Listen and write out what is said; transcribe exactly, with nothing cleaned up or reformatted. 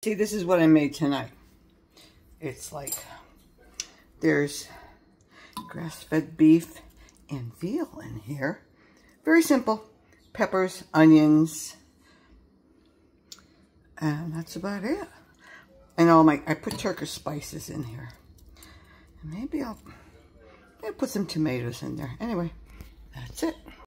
See, this is what I made tonight. It's like, there's grass-fed beef and veal in here. Very simple. Peppers, onions, and that's about it. And all my, I put Turkish spices in here. And maybe I'll, maybe put some tomatoes in there. Anyway, that's it.